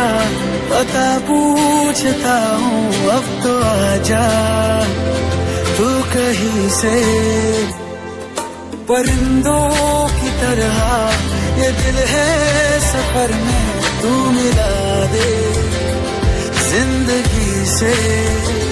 पता पूछता हूँ अब तो आजा तू कहीं से। परिंदों की तरह ये दिल है सफर में, तू मिला दे जिंदगी से।